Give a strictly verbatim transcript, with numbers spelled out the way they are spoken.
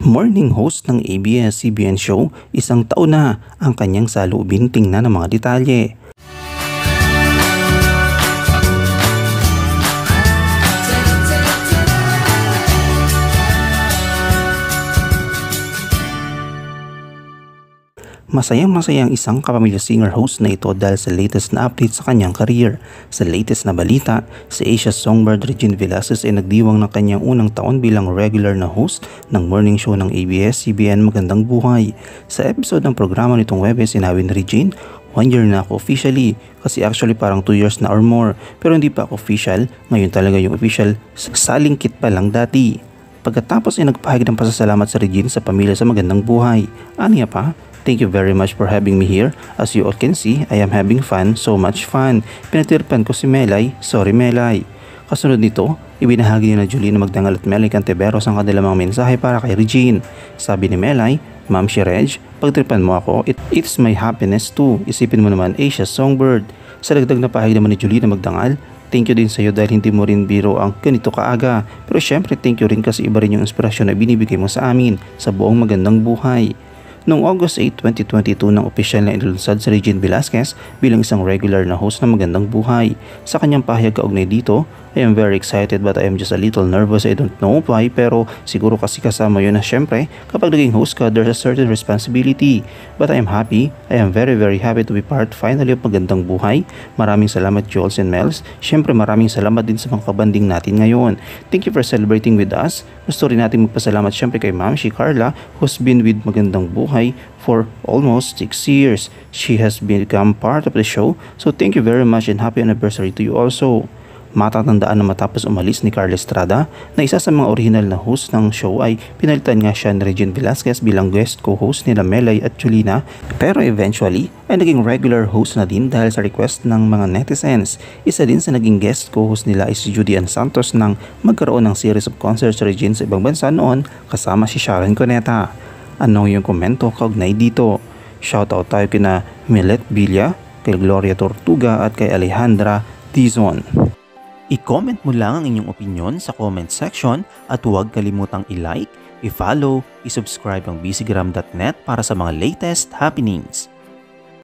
morning host ng A B S C B N show, isang taon na ang kanyang saloobin, tingnan ng mga detalye. Masayang-masayang isang kapamilya singer host na ito dahil sa latest na update sa kanyang career. Sa latest na balita, si Asia's songbird Regine Velasquez ay nagdiwang ng kanyang unang taon bilang regular na host ng morning show ng A B S C B N Magandang Buhay. Sa episode ng programa nitong Webes, sinabi ni Regine, one year na ako officially, kasi actually parang two years na or more, pero hindi pa ako official, ngayon talaga yung official, salingkit pa lang dati. Pagkatapos ay nagpahayag ng pasasalamat sa Regine sa pamilya sa Magandang Buhay. Aniya pa, "Thank you very much for having me here. As you all can see, I am having fun, so much fun. Pinatirpan ko si Melay, sorry Melay." Kasunod nito, ibinahagi ni na Julie na Magdangal at Melay Cantiveros ang kanilang mga mensahe para kay Regine. Sabi ni Melay, "Ma'am si Reg, pagtripan mo ako, it, it's my happiness too. Isipin mo naman, Asia's songbird." Sa dagdag na pahayag naman ni Julie na Magdangal, "Thank you din sa iyo dahil hindi mo rin biro ang ganito kaaga. Pero syempre thank you rin kasi iba rin yung inspirasyon na binibigay mo sa amin sa buong Magandang Buhay." Noong August eighth, twenty twenty-two nang opisyal na inilunsad si Regine Velasquez bilang isang regular na host ng Magandang Buhay. Sa kanyang pahayag kaugnay dito, "I am very excited but I am just a little nervous. I don't know why, pero siguro kasi kasama yun na syempre kapag naging host ka there's a certain responsibility. But I am happy. I am very very happy to be part finally of Magandang Buhay. Maraming salamat Jules and Mels. Syempre maraming salamat din sa mga kabanding natin ngayon. Thank you for celebrating with us. Gusto rin natin magpasalamat syempre kay Ma'am si Carla who's been with Magandang Buhay for almost six years. She has become part of the show, so thank you very much and happy anniversary to you also." Matatandaan na matapos umalis ni Carla Estrada na isa sa mga original na host ng show ay pinalitan nga siya ni Regine Velasquez bilang guest co-host nila Melay at Julina, pero eventually ay naging regular host na din dahil sa request ng mga netizens. Isa din sa naging guest co-host nila ay si Judy Ann Santos nang magkaroon ng series of concerts sa Regine sa ibang bansa noon kasama si Sharon Cuneta. Anong yung komento kaugnay dito? Shoutout tayo kina Millet Villa, kay Gloria Tortuga at kay Alejandra Dizon. I-comment mo lang ang inyong opinion sa comment section at huwag kalimutang i-like, i-follow, i-subscribe ang b c gram dot net para sa mga latest happenings.